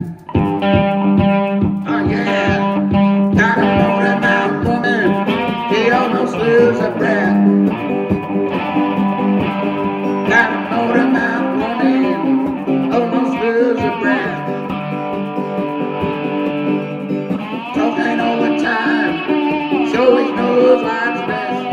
Oh yeah, got a Motormouth woman, she almost lose her breath. Got a Motormouth woman, almost lose her breath. Talking all the time, she always knows what's best.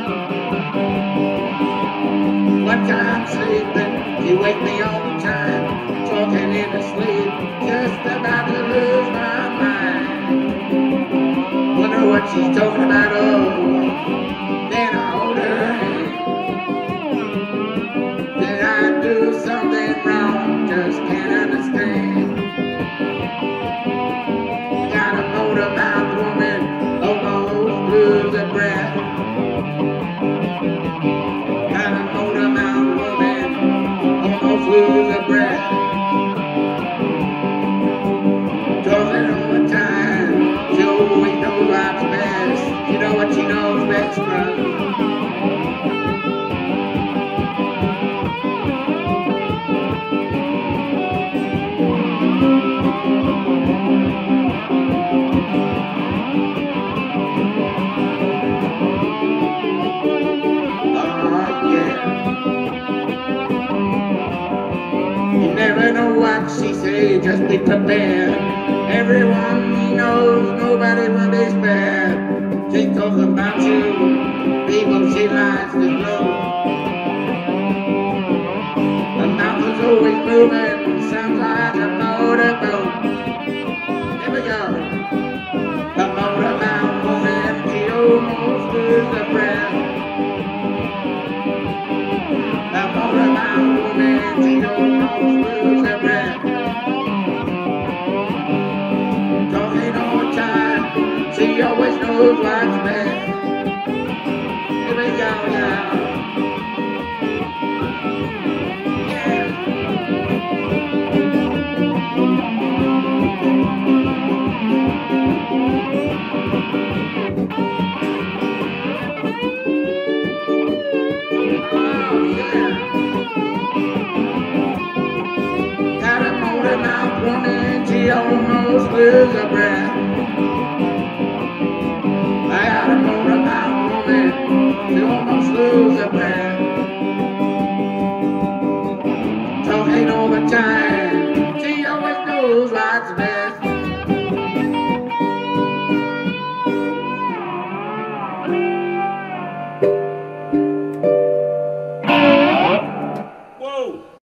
One time sleeping, she wake me all the time, talking in her sleep, just about to lose my mind. Wonder what she's talking about, oh, then I hold her hand. Did I do something wrong? Just can't understand. Got a Motormouth woman, almost lose her breath. Got a Motormouth woman, almost lose her breath. Talking all the time, she always knows what's best. You know what she knows best, brother. You never know what she say, just be prepared. Everyone he knows, nobody will be spared. She talks about you, people she likes to know. Her mouth is always moving, sounds like a motorboat. Here we go. The Motormouth woman, she almost loses her breath. The Motormouth woman, she almost loses her breath. Talking all the time, she always knows what's best. Here we go now. Oh yeah. Got a Motormouth woman, she almost loses her breath. I got a Motormouth woman, she almost loses her breath. Talking all the time,